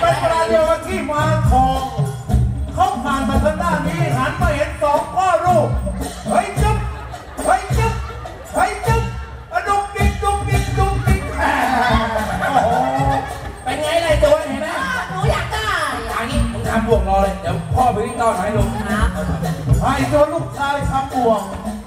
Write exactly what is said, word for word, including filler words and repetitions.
เป็นเวลาเดียวกันที่มาทองเขาผ่านมาทางด้านนี้หันมาเห็นสองพ่อลูกเฮ้ยจุ๊บเฮ้ยจุ๊บเฮ้ยจุ๊บดุกดิกดุกดิกดุกดิกแหมโอ้โหเป็นไงไรตัวเห็นไหมหนูอยากได้อันนี้มึงทำบ่วงรอเลยเดี๋ยวพ่อไปวิ่งต้อนให้ลูกให้ตัวลูกชายทำบ่วง